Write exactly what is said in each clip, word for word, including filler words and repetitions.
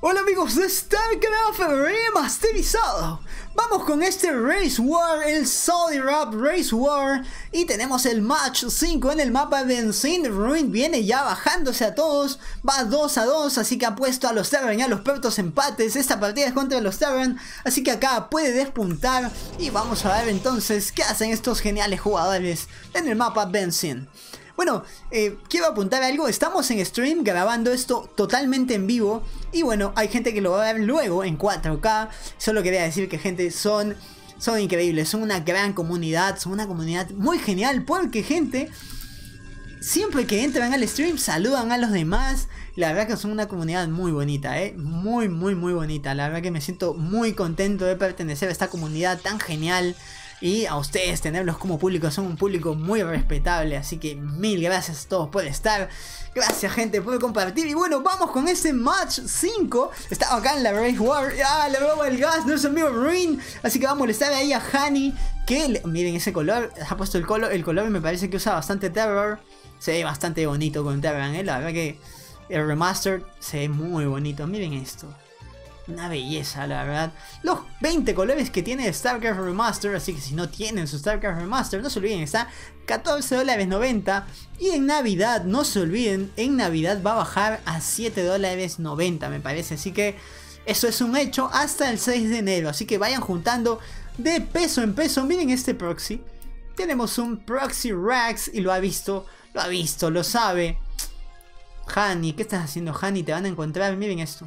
Hola amigos de StarCraft remasterizado. Vamos con este Race War, el Saudi Rap Race War. Y tenemos el match cinco en el mapa. Benzin Ruin viene ya bajándose a todos. Va dos a dos, así que ha puesto a los Terran y a los Protoss empates. Esta partida es contra los Terran, así que acá puede despuntar. Y vamos a ver entonces qué hacen estos geniales jugadores en el mapa Benzin. Bueno, eh, quiero apuntar algo, estamos en stream grabando esto totalmente en vivo. Y bueno, hay gente que lo va a ver luego en cuatro K. Solo quería decir que gente, son, son increíbles, son una gran comunidad, son una comunidad muy genial. Porque gente, siempre que entran al stream saludan a los demás. La verdad que son una comunidad muy bonita, eh, muy muy muy bonita. La verdad que me siento muy contento de pertenecer a esta comunidad tan genial. Y a ustedes tenerlos como público, son un público muy respetable. Así que mil gracias a todos por estar. Gracias gente por compartir. Y bueno, vamos con este match cinco. Estaba acá en la Race War. Ah, le roba el gas, no es amigo Ruin. Así que va a molestar ahí a Hani. Que le... miren ese color. Ha puesto el color. El color me parece que usa bastante Terror. Se ve bastante bonito con Terror, eh. La verdad que el remaster se ve muy bonito. Miren esto. Una belleza, la verdad. Los veinte colores que tiene StarCraft Remaster. Así que si no tienen su StarCraft Remaster, no se olviden, está catorce dólares noventa. Y en Navidad, no se olviden, en Navidad va a bajar a siete dólares noventa, me parece. Así que eso es un hecho hasta el seis de enero. Así que vayan juntando de peso en peso. Miren este proxy. Tenemos un proxy Rax y lo ha visto, lo ha visto, lo sabe. Hani, ¿qué estás haciendo, Hani? Te van a encontrar, miren esto.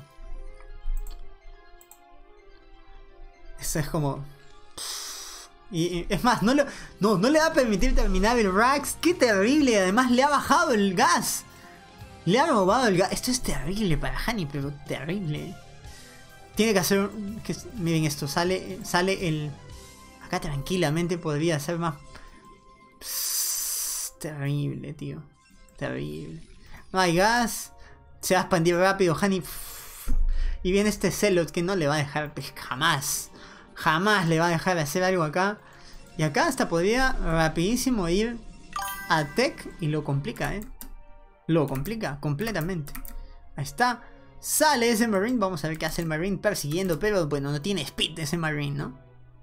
Eso es como... Y, y es más, no, lo, no, no le va a permitir terminar el Rax. ¡Qué terrible! Además le ha bajado el gas. Le ha robado el gas. Esto es terrible para Hani, pero terrible. Tiene que hacer... Que, miren esto, sale, sale el... Acá tranquilamente podría ser más... Psss, terrible, tío. Terrible. No hay gas. Se va a expandir rápido Hani. Y viene este Zealot que no le va a dejar pues, jamás. Jamás le va a dejar de hacer algo acá. Y acá hasta podría rapidísimo ir a Tech y lo complica, eh. Lo complica completamente. Ahí está. Sale ese Marine. Vamos a ver qué hace el Marine persiguiendo. Pero bueno, no tiene speed ese Marine, ¿no?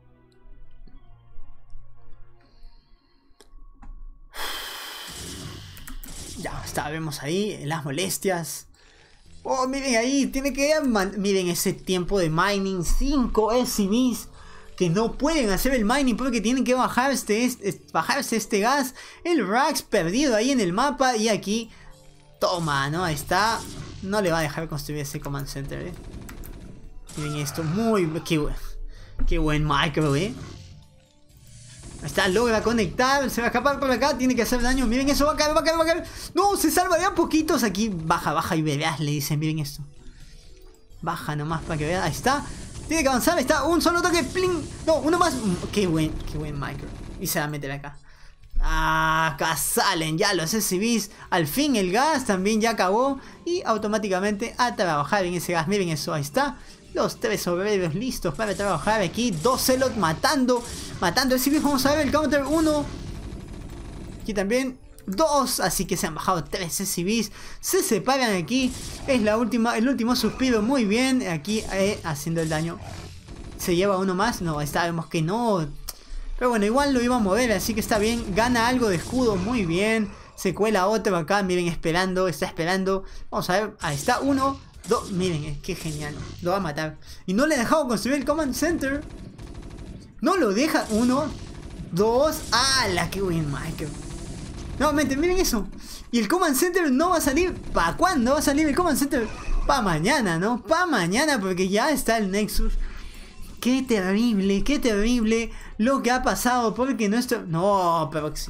Ya está, vemos ahí las molestias. Oh, miren ahí, tiene que... Miren ese tiempo de mining. cinco S C Vs que no pueden hacer el mining porque tienen que bajar este, este, bajarse este gas. El Rax perdido ahí en el mapa. Y aquí... Toma, ¿no? Ahí está. No le va a dejar construir ese command center, ¿eh? Miren esto, muy... Qué, qué buen micro, ¿eh? Ahí está, logra conectar, se va a escapar por acá, tiene que hacer daño. Miren eso, va a caer, va a caer, va a caer. No, se salva de a poquitos. Aquí baja, baja y verás, le dicen, miren esto. Baja nomás para que vean, ahí está. Tiene que avanzar, ahí está, un solo toque, pling. No, uno más. Qué buen, qué buen micro. Y se va a meter acá. Ah, acá salen ya los S C Vs. Al fin el gas también ya acabó. Y automáticamente a trabajar en ese gas, miren eso, ahí está. Los tres obreros listos para trabajar aquí. Dos Zealot matando. Matando S C Vs. Vamos a ver el counter. Uno. Aquí también. Dos. Así que se han bajado tres S C Vs. Se separan aquí. Es la última. El último suspiro. Muy bien. Aquí eh, haciendo el daño. ¿Se lleva uno más? No, está, vemos que no. Pero bueno, igual lo iba a mover. Así que está bien. Gana algo de escudo. Muy bien. Se cuela otro acá. Miren, esperando. Está esperando. Vamos a ver. Ahí está. Uno. Dos, miren, qué genial. Lo va a matar. Y no le he dejado construir el command center. No lo deja. Uno, dos. ¡Hala! ¡Qué buen micro! Nuevamente, miren eso. Y el command center no va a salir. ¿Para cuándo va a salir el command center? Para mañana, ¿no? Para mañana, porque ya está el Nexus. Qué terrible, qué terrible lo que ha pasado. Porque nuestro... No, Proxy.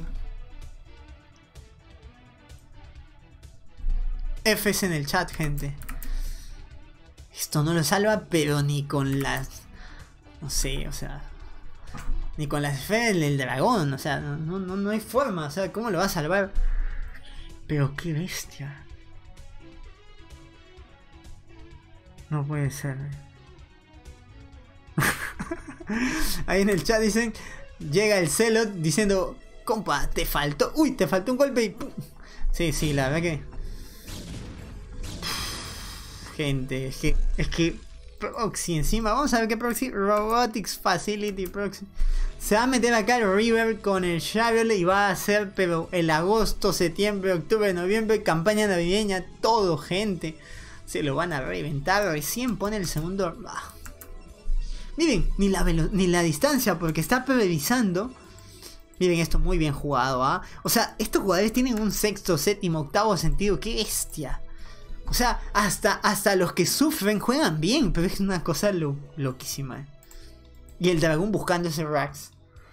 Fs en el chat, gente. Esto no lo salva, pero ni con las... No sé, o sea... Ni con las esferas del dragón, o sea, no, no, no hay forma, o sea, ¿cómo lo va a salvar? Pero qué bestia. No puede ser. Ahí en el chat dicen... Llega el Zealot diciendo... Compa, te faltó... Uy, te faltó un golpe y... ¡pum! Sí, sí, la verdad que... gente, es que, es que Proxy encima, vamos a ver qué Proxy, Robotics Facility Proxy, se va a meter acá el River con el Shovel y va a hacer, pero el agosto, septiembre, octubre, noviembre, campaña navideña, todo, gente, se lo van a reventar, recién pone el segundo, ah. Miren, ni la, ni la distancia, porque está previsando. Miren esto, muy bien jugado, ¿ah? ¿eh? O sea, estos jugadores tienen un sexto, séptimo, octavo sentido. ¡Qué bestia! O sea, hasta, hasta los que sufren juegan bien, pero es una cosa lo, loquísima. ¿eh? Y el dragón buscando ese Rax.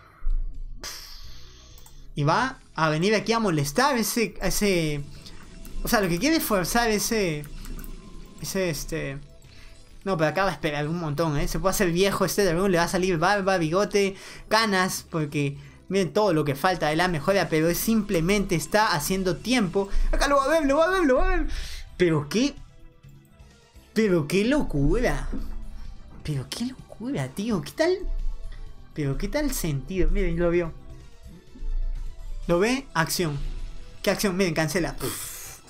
Y va a venir aquí a molestar ese... ese o sea, lo que quiere es forzar ese... Ese, este... No, pero acá va a esperar un montón, ¿eh? Se puede hacer viejo este dragón, le va a salir barba, bigote, canas, porque... Miren todo lo que falta de la mejora, pero es simplemente está haciendo tiempo. Acá lo va a ver, lo va a ver, lo va a ver. Pero qué... Pero qué locura. Pero qué locura, tío. ¿Qué tal? Pero qué tal sentido. Miren, lo vio. Lo ve, acción. ¿Qué acción? Miren, cancela. Uf.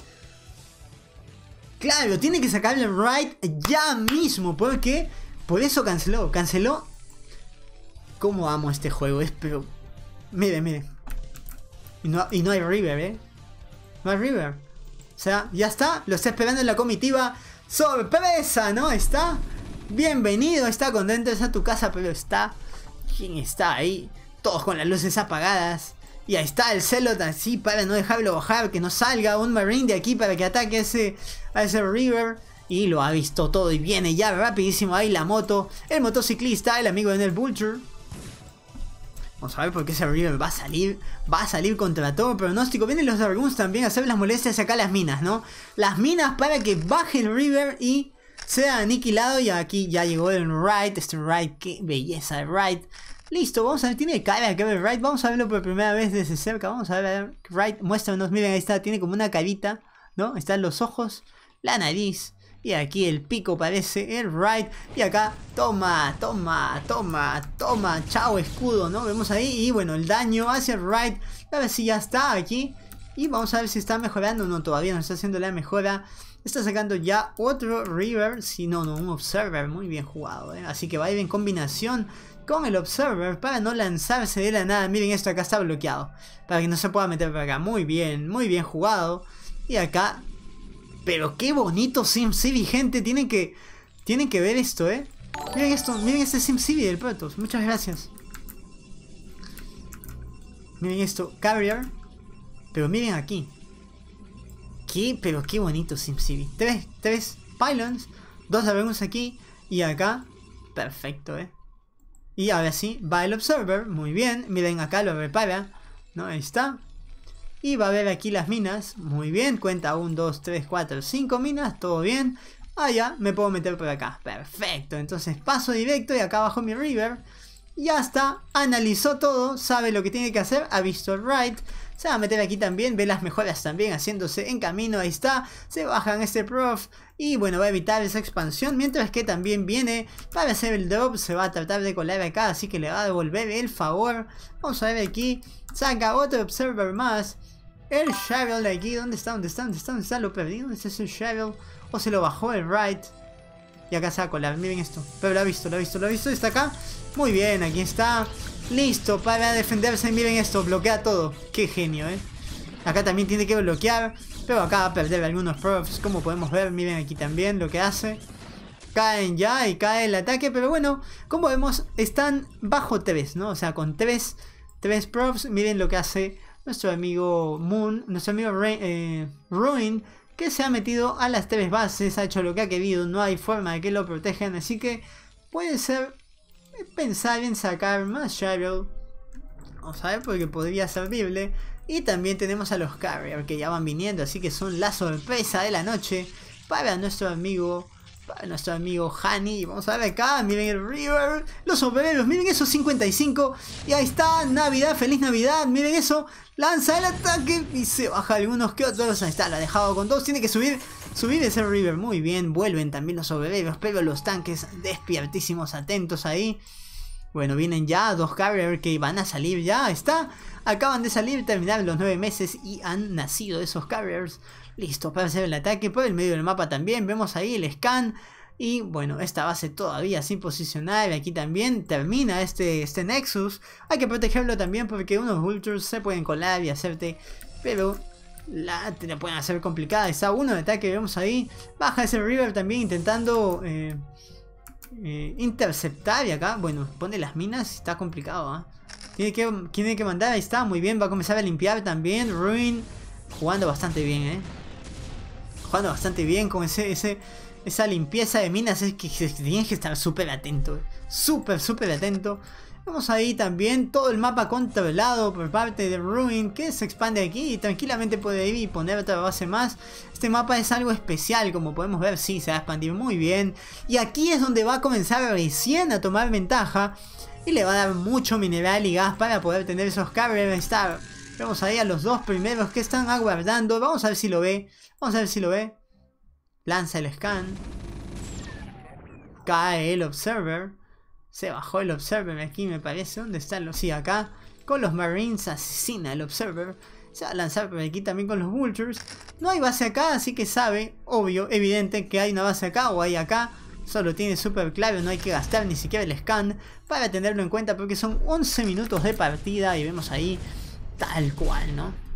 Claro, tiene que sacarle el right ya mismo. Porque por eso canceló. Canceló. Cómo amo este juego. Es pero... Miren, miren. Y no, y no hay River, ¿eh? No hay River. O sea, ya está. Lo está esperando en la comitiva. ¡Sorpresa! ¿No? Está. Bienvenido. Está contento. Está a tu casa, pero está... ¿Quién está ahí? Todos con las luces apagadas. Y ahí está el Zealot así para no dejarlo bajar. Que no salga un Marine de aquí para que ataque a ese, a ese River. Y lo ha visto todo. Y viene ya rapidísimo ahí la moto. El motociclista, el amigo de Nel Vulture. Vamos a ver por qué ese River va a salir. Va a salir contra todo pronóstico. Vienen los Dragoons también a hacer las molestias acá a las minas, ¿no? Las minas para que baje el River y sea aniquilado. Y aquí ya llegó el Right. Este Right, qué belleza el Right. Listo, vamos a ver, tiene cara que ver Right. Vamos a verlo por primera vez desde cerca. Vamos a ver, Right, muéstranos, miren, ahí está, tiene como una carita, ¿no? Están los ojos, la nariz. Y aquí el pico parece el Right. Y acá, toma, toma, toma, toma. Chao escudo, ¿no? Vemos ahí. Y bueno, el daño hacia el Right. A ver si ya está aquí. Y vamos a ver si está mejorando. No, todavía no está haciendo la mejora. Está sacando ya otro River. Si no, no, un Observer. Muy bien jugado, ¿eh? Así que va a ir en combinación con el Observer para no lanzarse de la nada. Miren esto, acá está bloqueado. Para que no se pueda meter por acá. Muy bien, muy bien jugado. Y acá... Pero qué bonito SimCity, gente. Tienen que, tienen que ver esto, ¿eh? Miren esto, miren este SimCity del Protoss. Muchas gracias. Miren esto, Carrier. Pero miren aquí. ¿Qué? Pero qué bonito SimCity. Tres, tres pylons. Dos Dragoons aquí. Y acá. Perfecto, ¿eh? Y ahora sí, va el Observer. Muy bien. Miren acá, lo repara. ¿No? Ahí está. Y va a ver aquí las minas. Muy bien. Cuenta uno, dos, tres, cuatro, cinco minas. Todo bien. Ah, ya. Me puedo meter por acá. Perfecto. Entonces paso directo. Y acá abajo mi River. Ya está. Analizó todo. Sabe lo que tiene que hacer. Ha visto el Right. Se va a meter aquí también. Ve las mejoras también haciéndose en camino. Ahí está. Se bajan este Prof. Y bueno, va a evitar esa expansión. Mientras que también viene para hacer el drop. Se va a tratar de colar acá. Así que le va a devolver el favor. Vamos a ver aquí. Saca otro Observer más. El Shovel de aquí. ¿Dónde está? ¿Dónde está? ¿Dónde está? ¿Dónde está? ¿Lo perdí? ¿Dónde está ese Shovel? O se lo bajó el Right. Y acá se va a colar. Miren esto. Pero lo ha visto, lo ha visto, lo ha visto. Está acá. Muy bien, aquí está. Listo para defenderse. Miren esto. Bloquea todo. Qué genio, ¿eh? Acá también tiene que bloquear. Pero acá va a perder algunos profs. Como podemos ver. Miren aquí también lo que hace. Caen ya y cae el ataque. Pero bueno, como vemos, están bajo tres, ¿no? O sea, con tres, tres profs. Miren lo que hace nuestro amigo Moon, nuestro amigo Ra eh, Ruin, que se ha metido a las tres bases, ha hecho lo que ha querido, no hay forma de que lo protejan, así que puede ser pensar en sacar más Shovel. Vamos a ver, porque podría servirle. Y también tenemos a los Carrier que ya van viniendo, así que son la sorpresa de la noche para nuestro amigo para nuestro amigo Hani. Y vamos a ver acá, miren el River, los obreros, miren esos cincuenta y cinco. Y ahí está, Navidad, feliz Navidad, miren eso. Lanza el ataque y se baja algunos que otros. Ahí está, la ha dejado con dos. Tiene que subir, subir ese River. Muy bien, vuelven también los obreros, pero los tanques despiertísimos, atentos ahí. Bueno, vienen ya dos Carrier que van a salir ya. Está, acaban de salir, terminar los nueve meses y han nacido esos Carriers. Listo, para hacer el ataque por el medio del mapa también. Vemos ahí el scan. Y bueno, esta base todavía sin posicionar. Aquí también termina este, este Nexus. Hay que protegerlo también porque unos Vultures se pueden colar y hacerte... Pero la, te la pueden hacer complicada. Está uno de ataque, vemos ahí. Baja ese River también intentando eh, eh, interceptar. Y acá, bueno, pone las minas. Está complicado, ¿eh? Tiene que, tiene que mandar, ahí está, muy bien. Va a comenzar a limpiar también. Ruin jugando bastante bien, ¿eh? Jugando bastante bien con ese... ese esa limpieza de minas. Es que, que tienes que estar súper atento. Súper, súper atento. Vemos ahí también todo el mapa controlado por parte de Ruin, que se expande aquí y tranquilamente puede ir y poner otra base más. Este mapa es algo especial, como podemos ver, sí, se va a expandir muy bien. Y aquí es donde va a comenzar recién a tomar ventaja. Y le va a dar mucho mineral y gas para poder tener esos carrier star. Vemos ahí a los dos primeros que están aguardando. Vamos a ver si lo ve. Vamos a ver si lo ve. Lanza el scan. Cae el observer. Se bajó el observer aquí, me parece. ¿Dónde están los? Sí, acá. Con los marines asesina el observer. Se va a lanzar por aquí también con los vultures. No hay base acá, así que sabe, obvio, evidente que hay una base acá o hay acá. Solo tiene súper claro, no hay que gastar ni siquiera el scan para tenerlo en cuenta porque son once minutos de partida y vemos ahí tal cual, ¿no?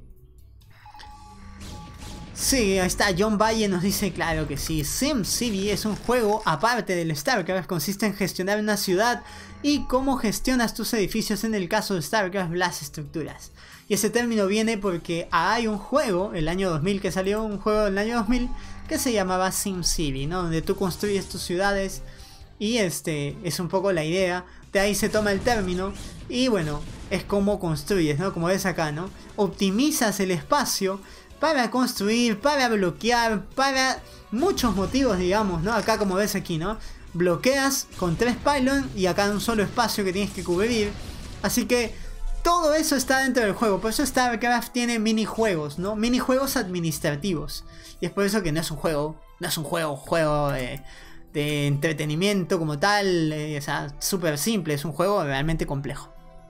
Sí, ahí está, John Valle nos dice, claro que sí, SimCity es un juego aparte del StarCraft, consiste en gestionar una ciudad y cómo gestionas tus edificios. En el caso de StarCraft, las estructuras. Y ese término viene porque hay un juego, el año dos mil, que salió un juego del año dos mil, que se llamaba SimCity, ¿no? Donde tú construyes tus ciudades y este es un poco la idea, de ahí se toma el término y bueno, es como construyes, ¿no? Como ves acá, ¿no? Optimizas el espacio para construir, para bloquear, para muchos motivos, digamos, ¿no? Acá como ves aquí, ¿no? Bloqueas con tres pylons y acá un solo espacio que tienes que cubrir. Así que todo eso está dentro del juego. Por eso StarCraft tiene minijuegos, ¿no? Minijuegos administrativos. Y es por eso que no es un juego, no es un juego, juego de, de entretenimiento como tal. Eh, o sea, súper simple, es un juego realmente complejo.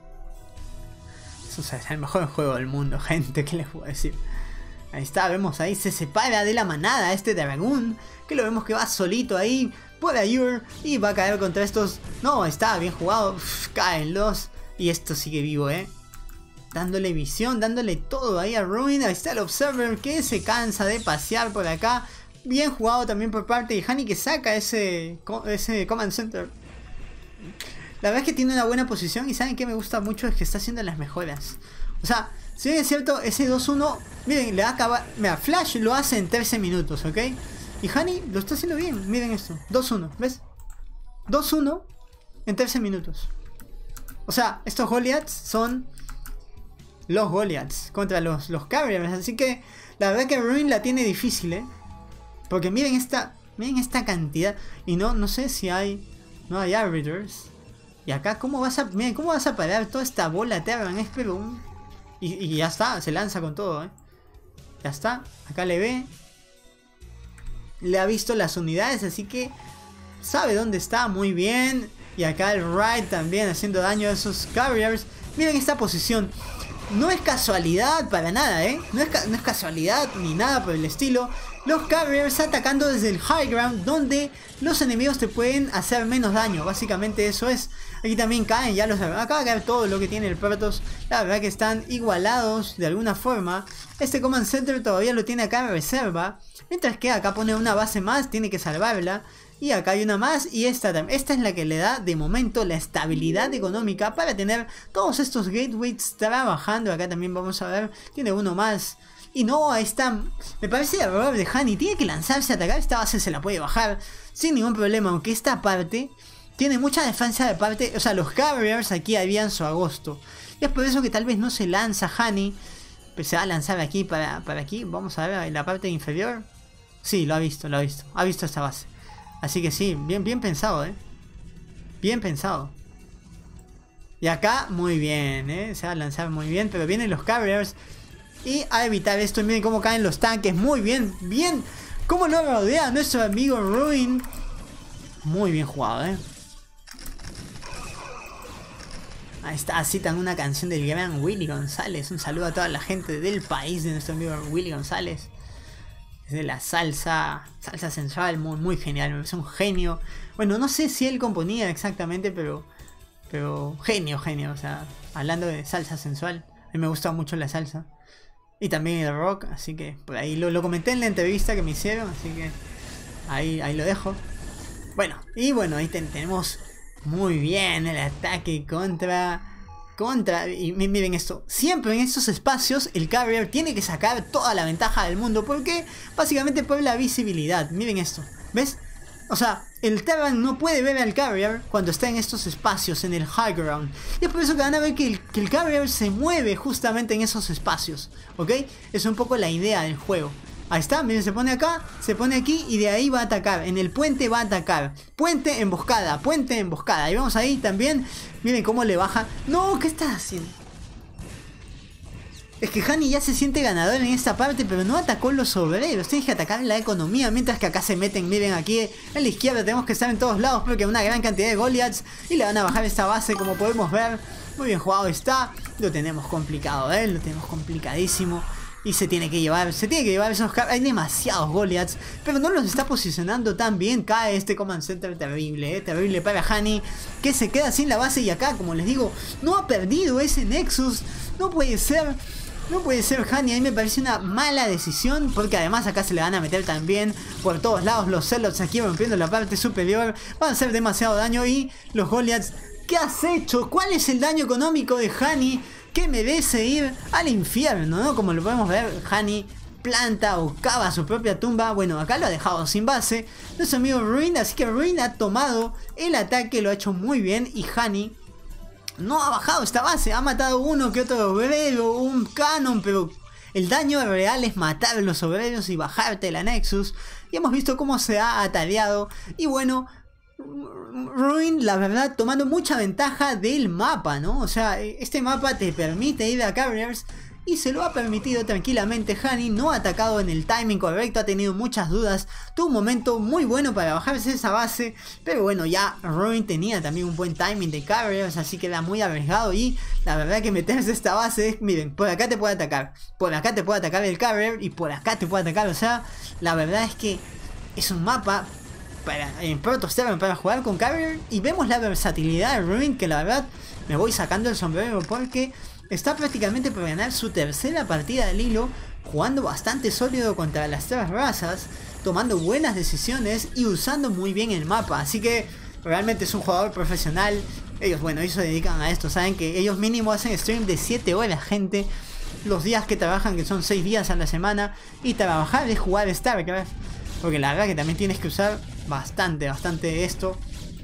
Eso, o sea, es el mejor juego del mundo, gente, ¿qué les puedo decir? Ahí está, vemos ahí, se separa de la manada este dragón, que lo vemos que va solito ahí por Ayur y va a caer contra estos. No, está bien jugado. Uf, caen los. Y esto sigue vivo, eh. Dándole visión, dándole todo ahí a Ruin. Ahí está el Observer que se cansa de pasear por acá. Bien jugado también por parte de Hani, que saca ese, ese Command Center. La verdad es que tiene una buena posición y saben que me gusta mucho es que está haciendo las mejoras. O sea, si bien es cierto, ese dos uno, miren, le va a acabar. Mira, Flash lo hace en trece minutos, ¿ok? Y Hani lo está haciendo bien, miren esto, dos uno, ¿ves? dos uno en trece minutos. O sea, estos Goliaths son los Goliaths contra los, los Carriers. Así que la verdad que Ruin la tiene difícil, ¿eh? Porque miren esta, miren esta cantidad. Y no, no sé si hay, no hay arbiters. Y acá, ¿cómo vas a, miren, cómo vas a parar toda esta bola Terran? Es pero un... Y, y ya está, se lanza con todo, ¿eh? Ya está, acá le ve. Le ha visto las unidades, así que sabe dónde está, muy bien. Y acá el Raid también haciendo daño a esos Carriers. Miren esta posición. No es casualidad para nada, ¿eh? No es, no es casualidad ni nada por el estilo. Los Carriers atacando desde el High Ground, donde los enemigos te pueden hacer menos daño. Básicamente eso es. Aquí también caen ya los... Acá va a caer todo lo que tiene el Protoss. La verdad que están igualados de alguna forma. Este Command Center todavía lo tiene acá en reserva. Mientras que acá pone una base más, tiene que salvarla. Y acá hay una más y esta también. Esta es la que le da de momento la estabilidad económica para tener todos estos gateways trabajando. Acá también vamos a ver, tiene uno más. Y no, ahí está. Me parece el error de Hani. Tiene que lanzarse a atacar. Esta base se la puede bajar sin ningún problema. Aunque esta parte tiene mucha defensa de parte. O sea, los Carriers aquí habían su agosto. Y es por eso que tal vez no se lanza Hani. Pero se va a lanzar aquí para, para aquí. Vamos a ver en la parte inferior. Sí, lo ha visto, lo ha visto. Ha visto esta base. Así que sí, bien, bien pensado, eh. Bien pensado. Y acá, muy bien, eh. Se va a lanzar muy bien. Pero vienen los Carriers. Y a evitar esto. Miren cómo caen los tanques. Muy bien, bien. Cómo lo rodea nuestro amigo Ruin. Muy bien jugado, eh. Ahí está, citan una canción del gran Willy González. Un saludo a toda la gente del país de nuestro amigo Willy González. Es de la salsa, salsa sensual, muy, muy genial, es un genio. Bueno, no sé si él componía exactamente, pero, pero genio, genio, o sea, hablando de salsa sensual, a mí me gusta mucho la salsa. Y también el rock, así que por ahí lo, lo comenté en la entrevista que me hicieron, así que ahí, ahí lo dejo. Bueno, y bueno, ahí ten, tenemos muy bien el ataque contra... Contra, y miren esto, siempre en estos espacios el carrier tiene que sacar toda la ventaja del mundo, porque básicamente por la visibilidad. Miren esto, ¿ves? O sea, el Terran no puede ver al carrier cuando está en estos espacios, en el high ground. Y es por eso que van a ver que el, que el carrier se mueve justamente en esos espacios, ¿ok? Es un poco la idea del juego. Ahí está, miren, se pone acá, se pone aquí y de ahí va a atacar. En el puente va a atacar. Puente, emboscada, puente, emboscada. Y vamos ahí también. Miren cómo le baja. No, ¿qué estás haciendo? Es que Hani ya se siente ganador en esta parte, pero no atacó los obreros. Tienes que atacar la economía, mientras que acá se meten. Miren, aquí en la izquierda tenemos que estar en todos lados porque hay una gran cantidad de Goliaths y le van a bajar esta base, como podemos ver. Muy bien jugado está. Lo tenemos complicado, ¿eh? Lo tenemos complicadísimo. Y se tiene que llevar, se tiene que llevar esos... Hay demasiados Goliaths, pero no los está posicionando tan bien. Cae este Command Center terrible, ¿eh? Terrible para Hani, que se queda sin la base. Y acá, como les digo, no ha perdido ese Nexus. No puede ser, no puede ser Hani. A mí me parece una mala decisión, porque además acá se le van a meter también por todos lados los Zealots aquí rompiendo la parte superior. Van a hacer demasiado daño y los Goliaths... ¿Qué has hecho? ¿Cuál es el daño económico de Hani? Que merece ir al infierno, ¿no? Como lo podemos ver, Hani planta o cava su propia tumba. Bueno, acá lo ha dejado sin base nuestro amigo Ruin, así que Ruin ha tomado el ataque, lo ha hecho muy bien. Y Hani no ha bajado esta base, ha matado uno que otro obrero, un canon, pero el daño real es matar a los obreros y bajarte la Nexus. Y hemos visto cómo se ha atareado. Y bueno, Ruin, la verdad, tomando mucha ventaja del mapa, ¿no? O sea, este mapa te permite ir a carriers y se lo ha permitido tranquilamente. Hani no ha atacado en el timing correcto, ha tenido muchas dudas, tuvo un momento muy bueno para bajarse esa base, pero bueno, ya Ruin tenía también un buen timing de carriers, así que era muy arriesgado. Y la verdad que meterse esta base es, miren, por acá te puede atacar, por acá te puede atacar el carrier y por acá te puede atacar. O sea, la verdad es que es un mapa para, en Protoss Terran para jugar con carrier, y vemos la versatilidad de Ruin, que la verdad me voy sacando el sombrero porque está prácticamente por ganar su tercera partida del hilo, jugando bastante sólido contra las tres razas, tomando buenas decisiones y usando muy bien el mapa. Así que realmente es un jugador profesional. Ellos, bueno, ellos se dedican a esto, saben que ellos mínimo hacen stream de siete horas, gente, los días que trabajan, que son seis días a la semana, y trabajar es jugar StarCraft, porque la verdad que también tienes que usar bastante, bastante esto.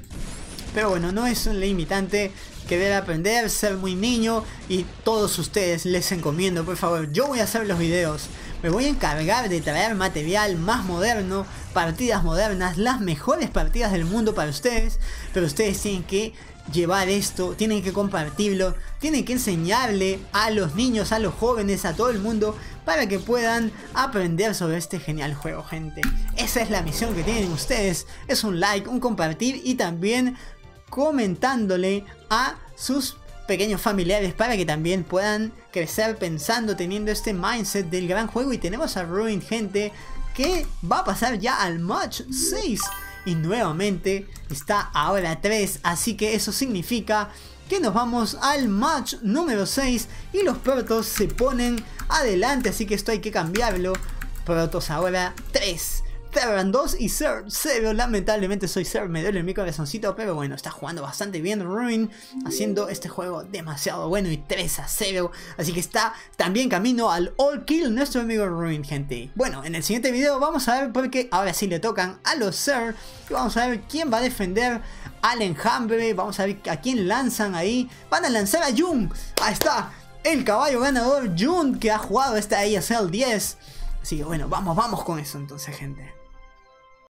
Pero bueno, no es un limitante querer aprender, ser muy niño, y todos ustedes les encomiendo, por favor, yo voy a hacer los videos, me voy a encargar de traer material más moderno, partidas modernas, las mejores partidas del mundo para ustedes, pero ustedes tienen que llevar esto, tienen que compartirlo, tienen que enseñarle a los niños, a los jóvenes, a todo el mundo, para que puedan aprender sobre este genial juego, gente. Esa es la misión que tienen ustedes, es un like, un compartir y también comentándole a sus pequeños familiares para que también puedan crecer pensando, teniendo este mindset del gran juego. Y tenemos a Ruin, gente, que va a pasar ya al match seis y nuevamente está ahora tres, así que eso significa que nos vamos al match número seis y los Protoss se ponen adelante, así que esto hay que cambiarlo. Protoss ahora tres, Terran dos y Zerg cero. Lamentablemente soy Zerg, me duele mi corazoncito, pero bueno, está jugando bastante bien Ruin, haciendo este juego demasiado bueno, y tres a cero, así que está también camino al all kill nuestro amigo Ruin, gente. Bueno, en el siguiente video vamos a ver, porque ahora sí le tocan a los Zerg, y vamos a ver quién va a defender al enjambre. Vamos a ver a quién lanzan ahí. Van a lanzar a Jun, ahí está, el caballo ganador Jun, que ha jugado esta A S L diez. Así que bueno, vamos, vamos con eso entonces, gente.